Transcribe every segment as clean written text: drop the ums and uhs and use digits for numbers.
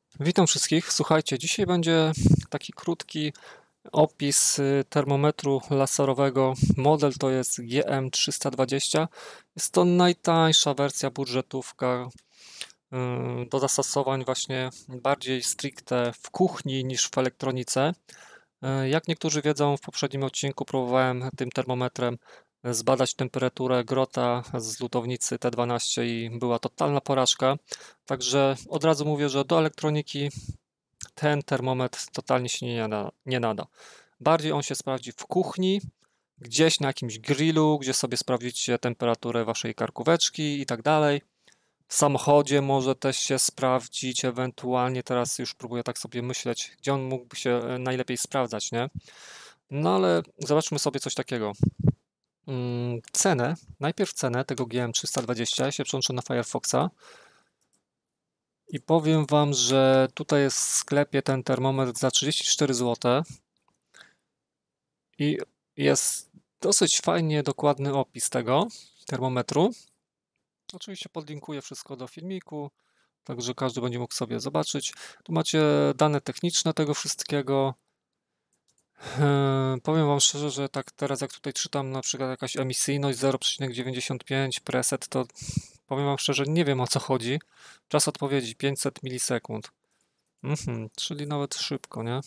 Witam wszystkich. Słuchajcie, dzisiaj będzie taki krótki opis termometru laserowego. Model to jest GM320. Jest to najtańsza wersja budżetówka do zastosowań właśnie bardziej stricte w kuchni niż w elektronice. Jak niektórzy wiedzą, w poprzednim odcinku próbowałem tym termometrem zbadać temperaturę grota z lutownicy T12 i była totalna porażka. Także od razu mówię, że do elektroniki ten termometr totalnie się nie nada. Bardziej on się sprawdzi w kuchni, gdzieś na jakimś grillu, gdzie sobie sprawdzicie temperaturę waszej karkóweczki i tak dalej. W samochodzie może też się sprawdzić, ewentualnie teraz już próbuję tak sobie myśleć, gdzie on mógłby się najlepiej sprawdzać, nie? No ale zobaczmy sobie coś takiego. Najpierw cenę tego GM320, ja się przełączę na Firefoxa i powiem wam, że tutaj jest w sklepie ten termometr za 34 zł i jest dosyć fajnie dokładny opis tego termometru. Oczywiście podlinkuję wszystko do filmiku, także każdy będzie mógł sobie zobaczyć. Tu macie dane techniczne tego wszystkiego. Powiem wam szczerze, że tak teraz jak tutaj czytam na przykład jakaś emisyjność 0,95 preset, to powiem wam szczerze, nie wiem o co chodzi. Czas odpowiedzi 500 milisekund. Czyli nawet szybko, nie?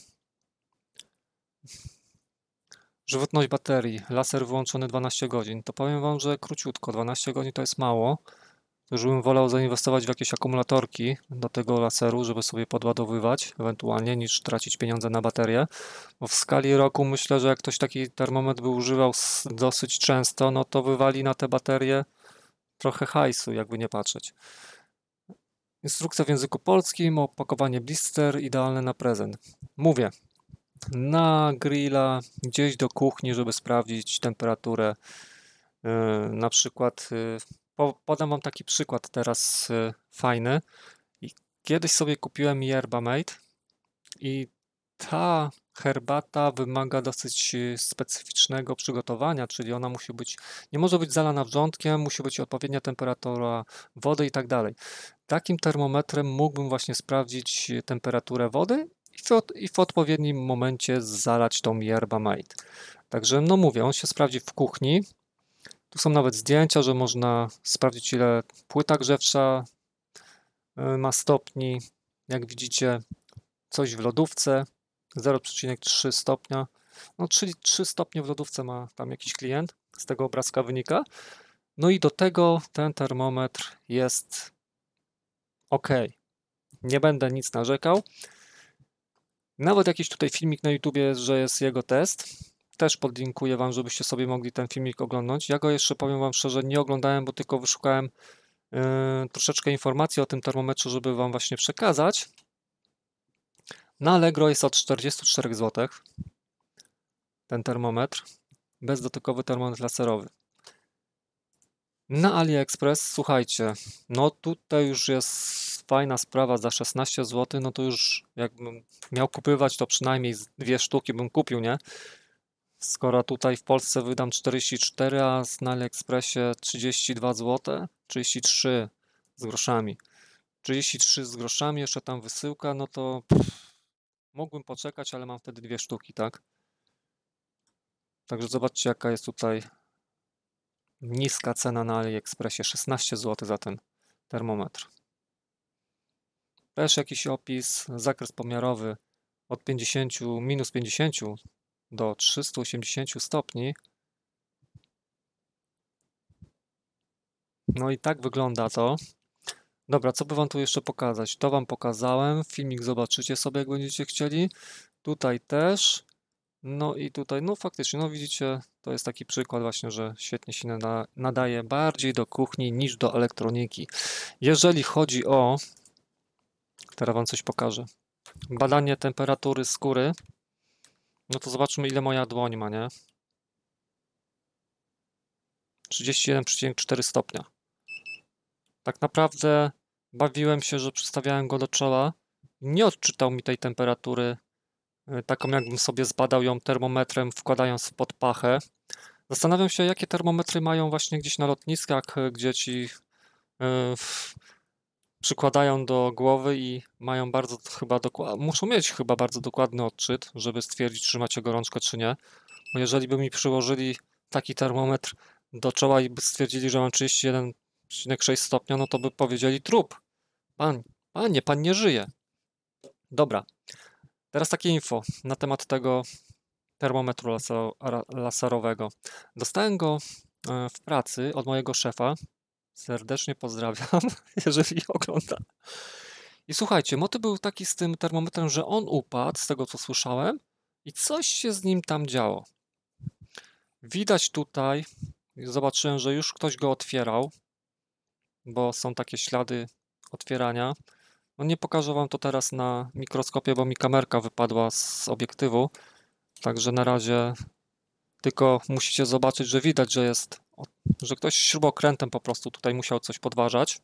Żywotność baterii, laser wyłączony 12 godzin. To powiem wam, że króciutko, 12 godzin to jest mało. Już bym wolał zainwestować w jakieś akumulatorki do tego laseru, żeby sobie podładowywać ewentualnie, niż tracić pieniądze na baterię. Bo w skali roku myślę, że jak ktoś taki termometr by używał dosyć często, no to wywali na te baterie trochę hajsu, jakby nie patrzeć. Instrukcja w języku polskim, opakowanie blister, idealne na prezent. Mówię, na grilla, gdzieś do kuchni, żeby sprawdzić temperaturę. Na przykład, podam wam taki przykład teraz fajny. Kiedyś sobie kupiłem yerba mate i ta herbata wymaga dosyć specyficznego przygotowania, czyli ona musi być, nie może być zalana wrzątkiem, musi być odpowiednia temperatura wody i tak dalej. Takim termometrem mógłbym właśnie sprawdzić temperaturę wody i w odpowiednim momencie zalać tą yerba mate. Także no mówię, on się sprawdzi w kuchni. Tu są nawet zdjęcia, że można sprawdzić ile płyta grzewcza ma stopni. Jak widzicie, coś w lodówce 0,3 stopnia. No, czyli 3 stopnie w lodówce ma tam jakiś klient, z tego obrazka wynika. No i do tego ten termometr jest ok. Nie będę nic narzekał. Nawet jakiś tutaj filmik na YouTubie jest, że jest jego test. Też podlinkuję wam, żebyście sobie mogli ten filmik oglądać. Ja go jeszcze, powiem wam szczerze, nie oglądałem, bo tylko wyszukałem troszeczkę informacji o tym termometrze, żeby wam właśnie przekazać. Na Allegro jest od 44 zł ten termometr, bezdotykowy termometr laserowy. Na AliExpress, słuchajcie, no tutaj już jest fajna sprawa za 16 zł, no to już jakbym miał kupywać, to przynajmniej dwie sztuki bym kupił, nie? Skoro tutaj w Polsce wydam 44, a na AliExpressie 32 zł, 33 z groszami. 33 z groszami, jeszcze tam wysyłka, no to mógłbym poczekać, ale mam wtedy dwie sztuki, tak? Także zobaczcie, jaka jest tutaj niska cena na AliExpressie, 16 zł za ten termometr. Też jakiś opis, zakres pomiarowy od 50, minus 50 do 380 stopni. No i tak wygląda to. Dobra, co by wam tu jeszcze pokazać? To wam pokazałem, filmik zobaczycie sobie, jak będziecie chcieli. Tutaj też. No i tutaj, no faktycznie, no widzicie, to jest taki przykład właśnie, że świetnie się nadaje bardziej do kuchni niż do elektroniki. Jeżeli chodzi o, teraz wam coś pokażę, badanie temperatury skóry, no to zobaczmy, ile moja dłoń ma, nie? 31,4 stopnia. Tak naprawdę bawiłem się, że przystawiałem go do czoła. Nie odczytał mi tej temperatury, taką jakbym sobie zbadał ją termometrem, wkładając pod pachę. Zastanawiam się, jakie termometry mają właśnie gdzieś na lotniskach, gdzie ci przykładają do głowy i mają bardzo chyba muszą mieć chyba bardzo dokładny odczyt, żeby stwierdzić, czy macie gorączkę, czy nie. Bo jeżeli by mi przyłożyli taki termometr do czoła i by stwierdzili, że mam 31,6 stopnia, no to by powiedzieli trup. Panie, pan nie żyje. Dobra, teraz takie info na temat tego termometru laserowego. Dostałem go w pracy od mojego szefa. Serdecznie pozdrawiam, jeżeli ogląda. I słuchajcie, motyw był taki z tym termometrem, że on upadł, z tego co słyszałem, i coś się z nim tam działo. Widać tutaj, zobaczyłem, że już ktoś go otwierał, bo są takie ślady otwierania. No nie pokażę wam to teraz na mikroskopie, bo mi kamerka wypadła z obiektywu, także na razie tylko musicie zobaczyć, że widać, że ktoś śrubokrętem po prostu tutaj musiał coś podważać.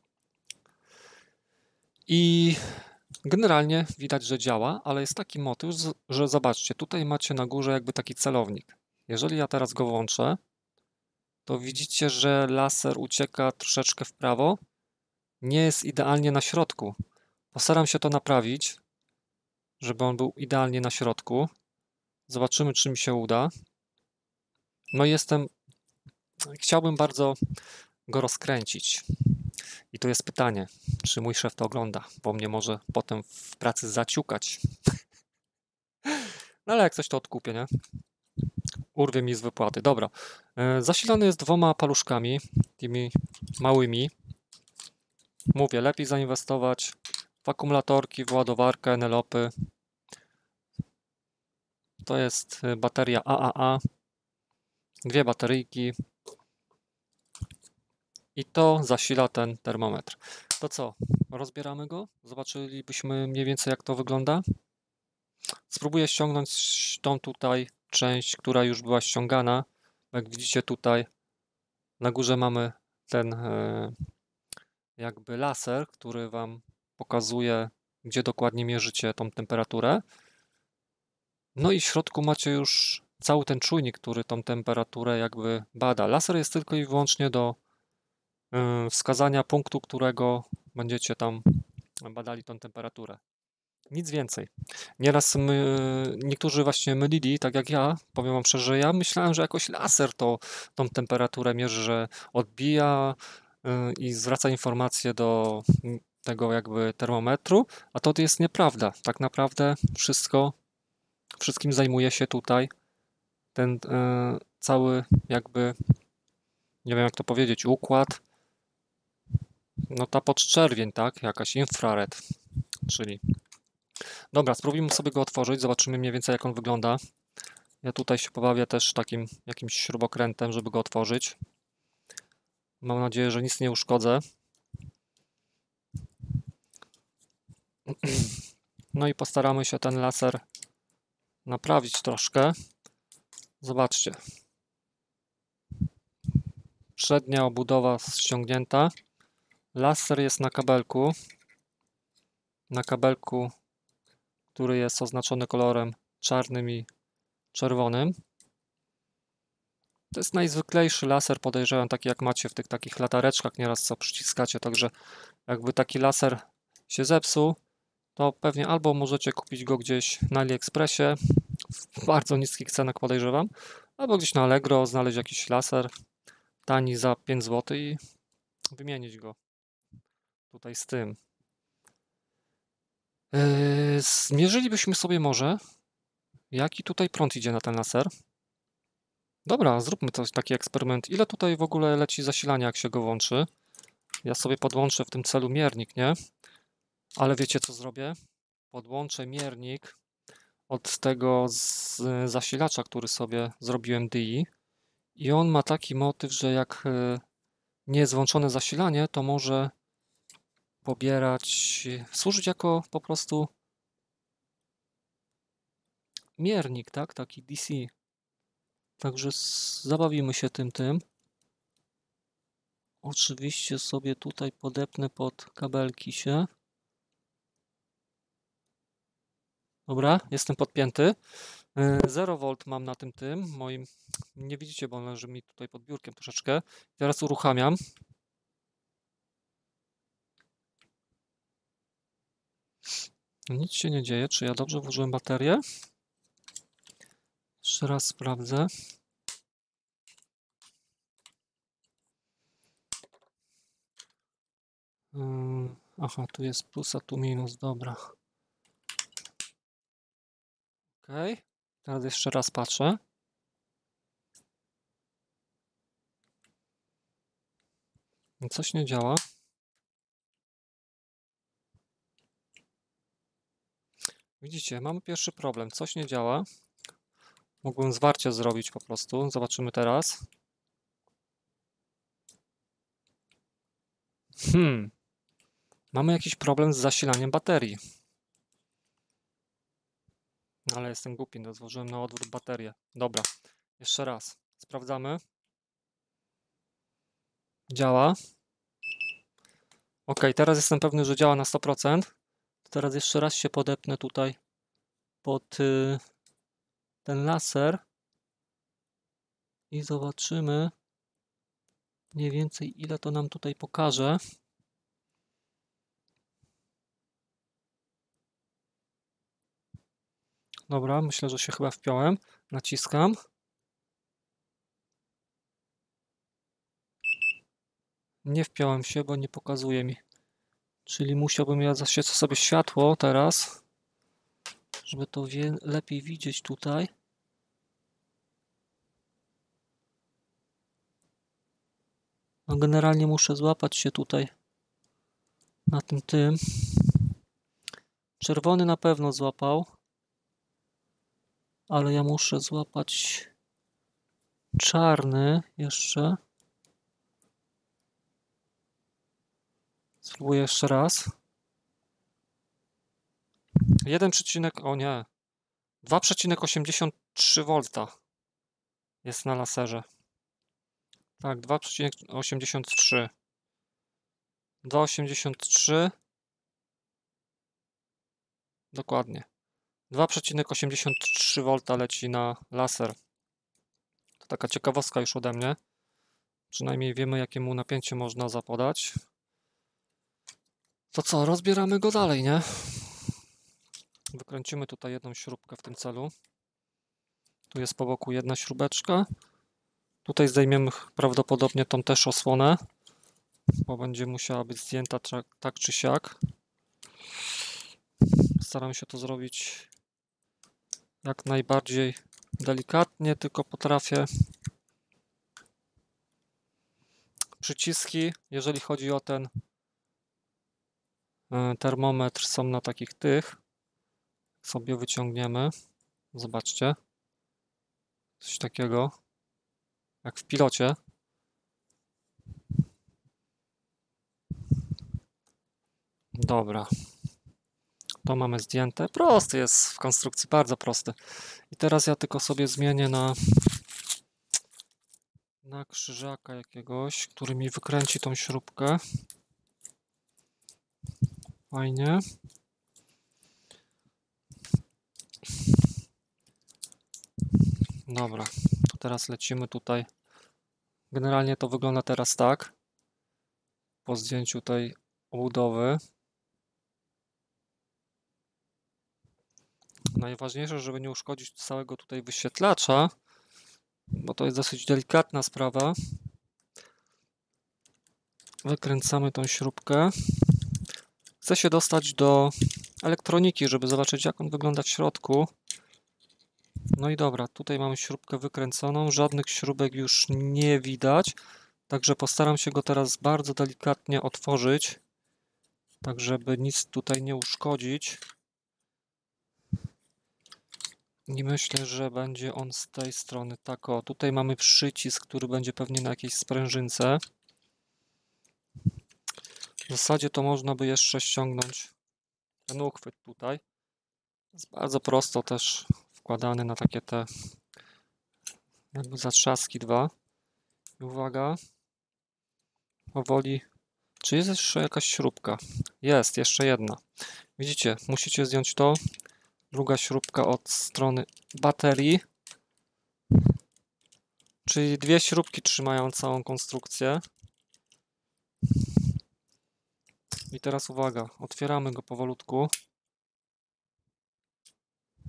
I generalnie widać, że działa, ale jest taki motyw, że zobaczcie, tutaj macie na górze jakby taki celownik. Jeżeli ja teraz go włączę, to widzicie, że laser ucieka troszeczkę w prawo. Nie jest idealnie na środku. Postaram się to naprawić, żeby on był idealnie na środku. Zobaczymy, czy mi się uda. No i chciałbym bardzo go rozkręcić. I tu jest pytanie, czy mój szef to ogląda, bo mnie może potem w pracy zaciukać. No ale jak coś to odkupię, nie? Urwie mi z wypłaty. Dobra. Zasilany jest 2 paluszkami, tymi małymi. Mówię, lepiej zainwestować w akumulatorki, w ładowarkę, enelopy. To jest bateria AAA. 2 bateryjki. I to zasila ten termometr. To co? Rozbieramy go? Zobaczylibyśmy mniej więcej, jak to wygląda. Spróbuję ściągnąć tą tutaj część, która już była ściągana. Jak widzicie tutaj na górze mamy ten jakby laser, który wam pokazuje, gdzie dokładnie mierzycie tą temperaturę. No i w środku macie już cały ten czujnik, który tą temperaturę jakby bada. Laser jest tylko i wyłącznie do wskazania punktu, którego będziecie tam badali tą temperaturę. Nic więcej. Nieraz niektórzy właśnie mylili, tak jak ja, powiem wam szczerze, że ja myślałem, że jakoś laser tą temperaturę mierzy, że odbija i zwraca informacje do tego jakby termometru, a to jest nieprawda. Tak naprawdę wszystkim zajmuje się tutaj ten cały jakby, nie wiem jak to powiedzieć, układ, no ta podczerwień, tak, jakaś infrared, czyli dobra, spróbujmy sobie go otworzyć, zobaczymy mniej więcej jak on wygląda. Ja tutaj się pobawię też takim jakimś śrubokrętem, żeby go otworzyć. Mam nadzieję, że nic nie uszkodzę. No i postaramy się ten laser naprawić troszkę. Zobaczcie. Przednia obudowa ściągnięta. Laser jest na kabelku. Na kabelku, który jest oznaczony kolorem czarnym i czerwonym. To jest najzwyklejszy laser, podejrzewam, taki jak macie w tych takich latareczkach nieraz, co przyciskacie, także jakby taki laser się zepsuł, to pewnie albo możecie kupić go gdzieś na AliExpressie w bardzo niskich cenach, podejrzewam, albo gdzieś na Allegro znaleźć jakiś laser tani za 5 zł i wymienić go tutaj z tym. Zmierzylibyśmy sobie może, jaki tutaj prąd idzie na ten laser. Dobra, zróbmy taki eksperyment. Ile tutaj w ogóle leci zasilania, jak się go włączy? Ja sobie podłączę w tym celu miernik, nie? Ale wiecie, co zrobię? Podłączę miernik od tego zasilacza, który sobie zrobiłem DI, i on ma taki motyw, że jak nie jest włączone zasilanie, to może służyć jako po prostu miernik, tak? Taki DC. Także zabawimy się tym. Oczywiście sobie tutaj podepnę pod kabelki się. Dobra, jestem podpięty. 0 V mam na tym moim. Nie widzicie, bo on leży mi tutaj pod biurkiem troszeczkę. Teraz uruchamiam. Nic się nie dzieje. Czy ja dobrze włożyłem baterię? Jeszcze raz sprawdzę. Aha, tu jest plus, a tu minus. Dobra. Ok. Teraz jeszcze raz patrzę. Coś nie działa. Widzicie, mamy pierwszy problem. Coś nie działa. Mogłem zwarcie zrobić po prostu. Zobaczymy teraz. Mamy jakiś problem z zasilaniem baterii. Ale jestem głupi, no złożyłem na odwrót baterię. Dobra, jeszcze raz. Sprawdzamy. Działa. Ok, teraz jestem pewny, że działa na 100%. Teraz jeszcze raz się podepnę tutaj pod ten laser i zobaczymy mniej więcej, ile to nam tutaj pokaże. Dobra, myślę, że się chyba wpiąłem. Naciskam. Nie wpiąłem się, bo nie pokazuje mi. Czyli musiałbym ja zaświecę sobie światło teraz, żeby to lepiej widzieć tutaj. No generalnie muszę złapać się tutaj na tym. Czerwony na pewno złapał, ale ja muszę złapać czarny jeszcze. Spróbuję jeszcze raz. 1, o nie, 2,83 V jest na laserze. Tak, 2,83. 2,83. Dokładnie. 2,83 V leci na laser. To taka ciekawostka już ode mnie. Przynajmniej wiemy, jakiemu napięcie można zapodać. To co, rozbieramy go dalej, nie? Wykręcimy tutaj jedną śrubkę w tym celu. Tu jest po boku jedna śrubeczka. Tutaj zdejmiemy prawdopodobnie tą też osłonę, bo będzie musiała być zdjęta tak czy siak. Staram się to zrobić jak najbardziej delikatnie, tylko potrafię. Przyciski, jeżeli chodzi o ten termometr, są na takich tych. Sobie wyciągniemy. Zobaczcie. Coś takiego jak w pilocie. Dobra. To mamy zdjęte. Prosty jest w konstrukcji, bardzo prosty. I teraz ja tylko sobie zmienię na krzyżaka jakiegoś, który mi wykręci tą śrubkę. Fajnie. Dobra, to teraz lecimy tutaj. Generalnie to wygląda teraz tak. Po zdjęciu tej obudowy. Najważniejsze, żeby nie uszkodzić całego tutaj wyświetlacza, bo to jest dosyć delikatna sprawa. Wykręcamy tą śrubkę. Chcę się dostać do elektroniki, żeby zobaczyć, jak on wygląda w środku. No i dobra, tutaj mamy śrubkę wykręconą, żadnych śrubek już nie widać, także postaram się go teraz bardzo delikatnie otworzyć, tak żeby nic tutaj nie uszkodzić. I myślę, że będzie on z tej strony tak o. Tutaj mamy przycisk, który będzie pewnie na jakiejś sprężynce. W zasadzie to można by jeszcze ściągnąć ten uchwyt tutaj. Jest bardzo prosto też wkładany na takie te jakby zatrzaski dwa. I uwaga, powoli. Czy jest jeszcze jakaś śrubka? Jest, jeszcze jedna. Widzicie, musicie zdjąć to. Druga śrubka od strony baterii. Czyli dwie śrubki trzymają całą konstrukcję. I teraz uwaga, otwieramy go powolutku.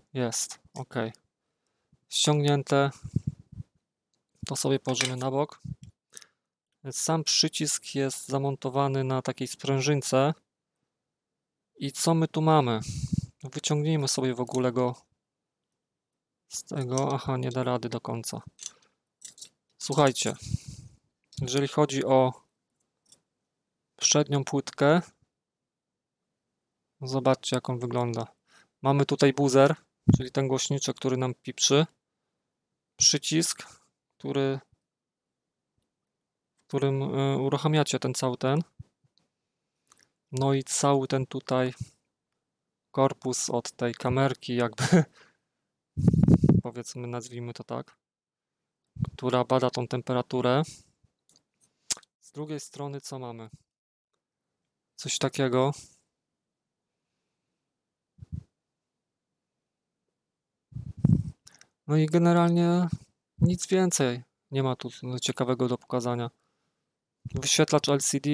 Jest, ok. Ściągnięte. To sobie położymy na bok. Sam przycisk jest zamontowany na takiej sprężynce. I co my tu mamy? Wyciągnijmy sobie w ogóle go z tego. Aha, nie da rady do końca. Słuchajcie, jeżeli chodzi o przednią płytkę, zobaczcie jak on wygląda. Mamy tutaj buzzer, czyli ten głośniczek, który nam piprzy. Przycisk, którym uruchamiacie ten cały ten. No i cały ten tutaj korpus od tej kamerki jakby, powiedzmy, nazwijmy to tak, która bada tą temperaturę. Z drugiej strony co mamy? Coś takiego. No i generalnie nic więcej nie ma tu ciekawego do pokazania. Wyświetlacz LCD,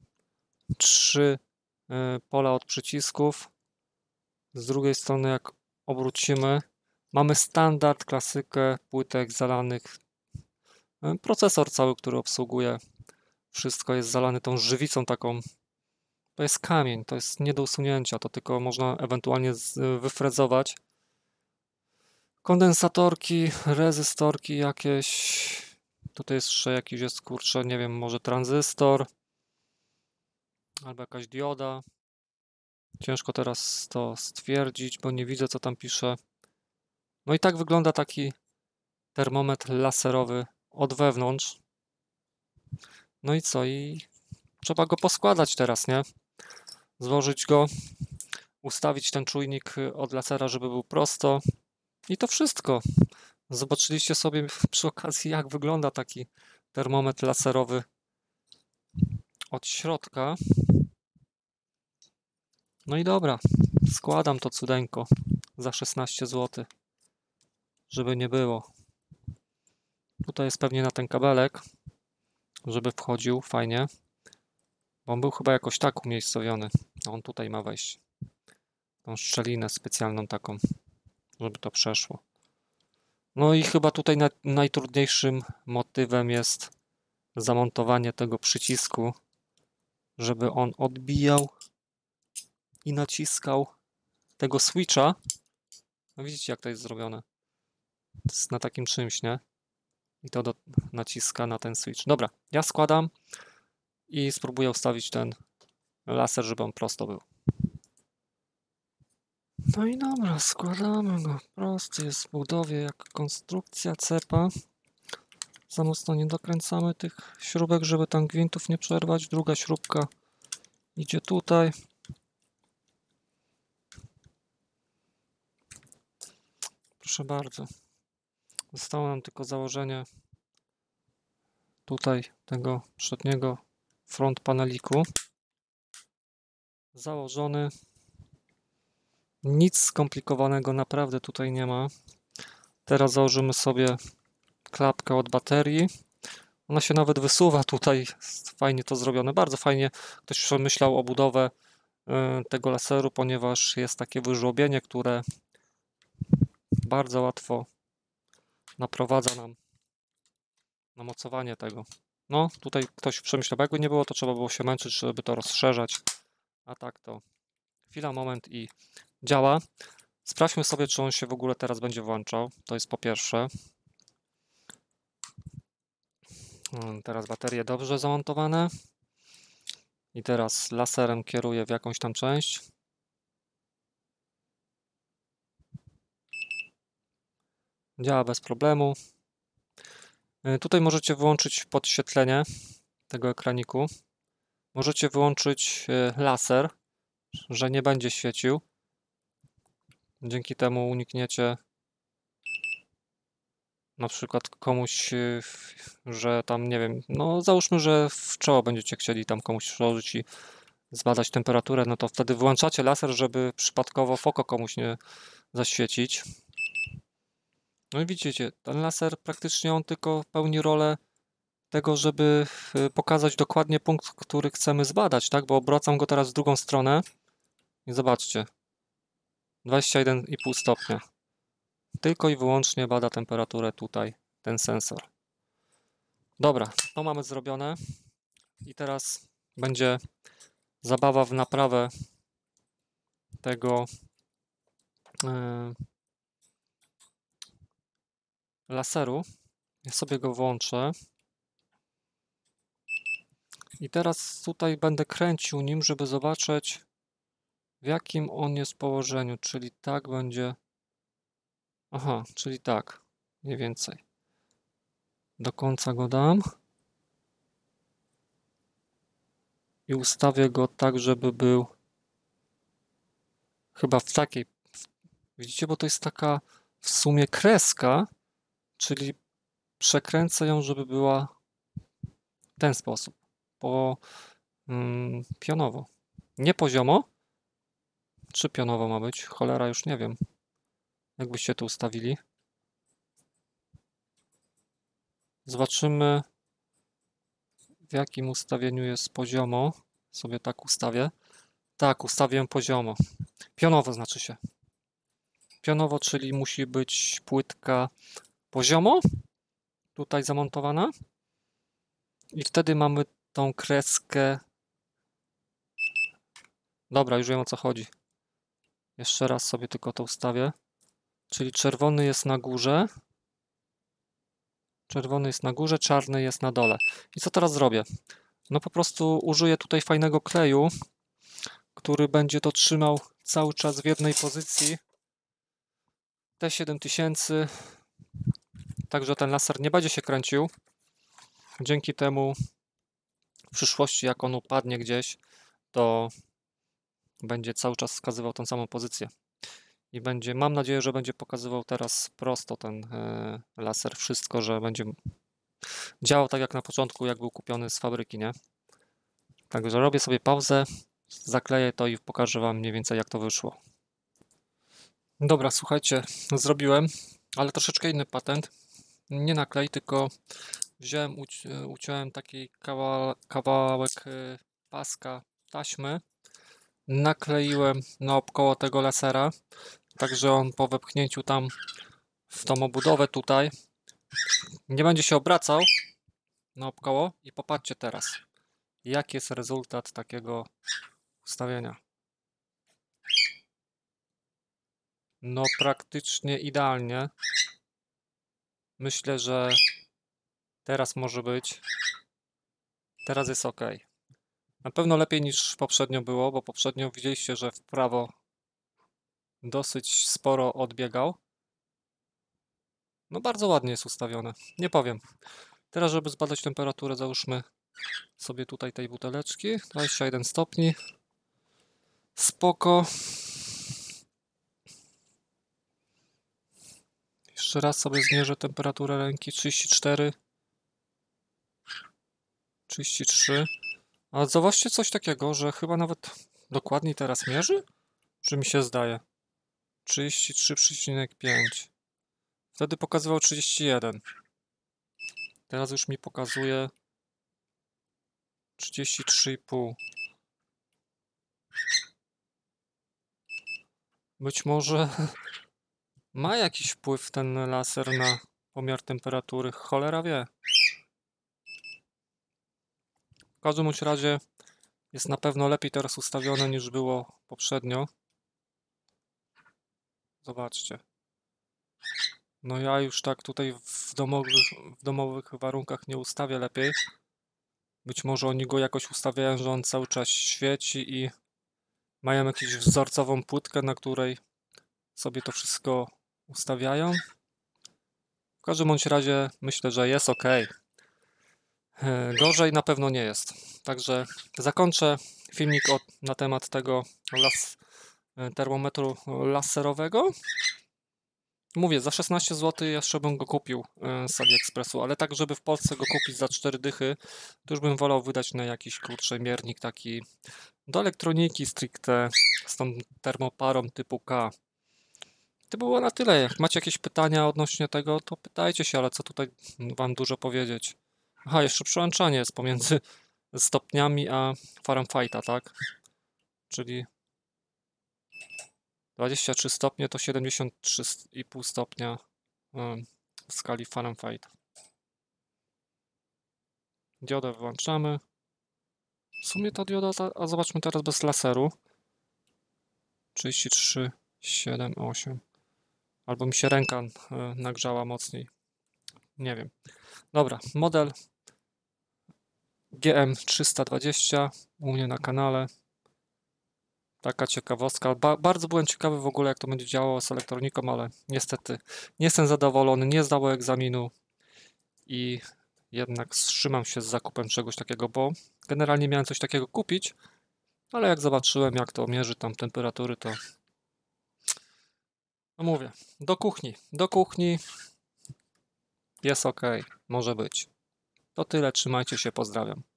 3 pola od przycisków. Z drugiej strony jak obrócimy, mamy standard, klasykę płytek zalanych. Procesor cały, który obsługuje, wszystko jest zalane tą żywicą taką. To jest kamień, to jest nie do usunięcia, to tylko można ewentualnie wyfrezować. Kondensatorki, rezystorki jakieś. Tutaj jeszcze jakiś jest, kurczę, nie wiem, może tranzystor albo jakaś dioda. Ciężko teraz to stwierdzić, bo nie widzę, co tam pisze. No i tak wygląda taki termometr laserowy od wewnątrz. No i co? I trzeba go poskładać teraz, nie? Złożyć go, ustawić ten czujnik od lasera, żeby był prosto. I to wszystko. Zobaczyliście sobie przy okazji, jak wygląda taki termometr laserowy od środka. No i dobra, składam to cudeńko za 16 zł, żeby nie było. Tutaj jest pewnie na ten kabelek, żeby wchodził fajnie, bo on był chyba jakoś tak umiejscowiony. On tutaj ma wejść. Tą szczelinę specjalną taką, żeby to przeszło. No i chyba tutaj najtrudniejszym motywem jest zamontowanie tego przycisku, żeby on odbijał i naciskał tego switcha. No widzicie, jak to jest zrobione. To jest na takim czymś, nie? I to naciska na ten switch. Dobra, ja składam i spróbuję ustawić ten laser, żeby on prosto był. No i dobra, składamy go. Prosty jest w budowie, jak konstrukcja cepa. Za mocno nie dokręcamy tych śrubek, żeby tam gwintów nie przerwać. Druga śrubka idzie tutaj. Proszę bardzo. Zostało nam tylko założenie tutaj tego przedniego front paneliku. Założony. Nic skomplikowanego naprawdę tutaj nie ma. Teraz założymy sobie klapkę od baterii. Ona się nawet wysuwa tutaj. Jest fajnie to zrobione. Bardzo fajnie ktoś przemyślał obudowę tego laseru, ponieważ jest takie wyżłobienie, które bardzo łatwo naprowadza nam na mocowanie tego. No, tutaj ktoś przemyślał, bo jakby nie było, to trzeba było się męczyć, żeby to rozszerzać. A tak to chwila, moment i działa. Sprawdźmy sobie, czy on się w ogóle teraz będzie włączał. To jest po pierwsze. Teraz baterie dobrze zamontowane. I teraz laserem kieruję w jakąś tam część. Działa bez problemu. Tutaj możecie wyłączyć podświetlenie tego ekraniku. Możecie wyłączyć laser, że nie będzie świecił. Dzięki temu unikniecie na przykład komuś, że tam, nie wiem, no załóżmy, że w czoło będziecie chcieli tam komuś przyłożyć i zbadać temperaturę, no to wtedy włączacie laser, żeby przypadkowo w oko komuś nie zaświecić. No i widzicie, ten laser praktycznie on tylko pełni rolę tego, żeby pokazać dokładnie punkt, który chcemy zbadać, tak? Bo obracam go teraz w drugą stronę i zobaczcie, 21,5 stopnia. Tylko i wyłącznie bada temperaturę tutaj, ten sensor. Dobra, to mamy zrobione i teraz będzie zabawa w naprawę tego laseru. Ja sobie go włączę i teraz tutaj będę kręcił nim, żeby zobaczyć, w jakim on jest położeniu, czyli tak będzie. Aha, czyli tak, mniej więcej. Do końca go dam i ustawię go tak, żeby był chyba w takiej. Widzicie, bo to jest taka w sumie kreska, czyli przekręcę ją, żeby była w ten sposób, pionowo. Nie poziomo, czy pionowo ma być? Cholera, już nie wiem. Jakbyście to ustawili. Zobaczymy, w jakim ustawieniu jest poziomo. Sobie tak ustawię. Tak, ustawię poziomo. Pionowo znaczy się. Pionowo, czyli musi być płytka poziomo tutaj zamontowana i wtedy mamy tą kreskę. Dobra, już wiem, o co chodzi. Jeszcze raz sobie tylko to ustawię. Czyli czerwony jest na górze. Czerwony jest na górze, czarny jest na dole. I co teraz zrobię? No po prostu użyję tutaj fajnego kleju, który będzie to trzymał cały czas w jednej pozycji. T7000. Także ten laser nie będzie się kręcił. Dzięki temu w przyszłości, jak on upadnie gdzieś, to będzie cały czas wskazywał tą samą pozycję. I będzie, mam nadzieję, że będzie pokazywał teraz prosto ten laser, wszystko, że będzie działał tak jak na początku, jak był kupiony z fabryki, nie? Także robię sobie pauzę, zakleję to i pokażę Wam mniej więcej, jak to wyszło. Dobra, słuchajcie, zrobiłem, ale troszeczkę inny patent. Nie naklej, tylko wziąłem, uciąłem taki kawałek paska taśmy, nakleiłem naokoło tego lasera, także on po wepchnięciu tam w tą obudowę tutaj nie będzie się obracał naokoło i popatrzcie teraz, jaki jest rezultat takiego ustawienia. No praktycznie idealnie. Myślę, że teraz może być. Teraz jest ok. Na pewno lepiej niż poprzednio było, bo poprzednio widzieliście, że w prawo dosyć sporo odbiegał. No bardzo ładnie jest ustawione, nie powiem. Teraz, żeby zbadać temperaturę, załóżmy sobie tutaj tej buteleczki. 21 stopni. Spoko. Jeszcze raz sobie zmierzę temperaturę ręki. 34. 33. A zauważcie coś takiego, że chyba nawet dokładniej teraz mierzy? Czy mi się zdaje? 33,5. Wtedy pokazywał 31. Teraz już mi pokazuje 33,5. Być może ma jakiś wpływ ten laser na pomiar temperatury. Cholera wie. W każdym bądź razie jest na pewno lepiej teraz ustawione niż było poprzednio. Zobaczcie. No ja już tak tutaj w domowych warunkach nie ustawię lepiej. Być może oni go jakoś ustawiają, że on cały czas świeci i mają jakąś wzorcową płytkę, na której sobie to wszystko ustawiają. W każdym bądź razie myślę, że jest ok. Gorzej na pewno nie jest. Także zakończę filmik na temat tego termometru laserowego. Mówię, za 16 zł jeszcze bym go kupił z AliExpressu, ale tak, żeby w Polsce go kupić za 4 dychy, to już bym wolał wydać na jakiś kurczę miernik taki do elektroniki stricte z tą termoparą typu K. To było na tyle. Jak macie jakieś pytania odnośnie tego, to pytajcie się, ale co tutaj Wam dużo powiedzieć. Aha, jeszcze przełączanie jest pomiędzy stopniami a Fahrenheita, tak? Czyli 23 stopnie to 73,5 stopnia w skali Fahrenheit. Diodę włączamy. W sumie ta dioda, a zobaczmy teraz bez laseru. 33, 7, 8. Albo mi się ręka nagrzała mocniej. Nie wiem. Dobra, model GM320 u mnie na kanale. Taka ciekawostka. Bardzo byłem ciekawy w ogóle, jak to będzie działało z elektroniką, ale niestety nie jestem zadowolony, nie zdało egzaminu i jednak wstrzymam się z zakupem czegoś takiego, bo generalnie miałem coś takiego kupić, ale jak zobaczyłem, jak to mierzy tam temperatury, to no mówię, do kuchni jest ok, może być. To tyle, trzymajcie się, pozdrawiam.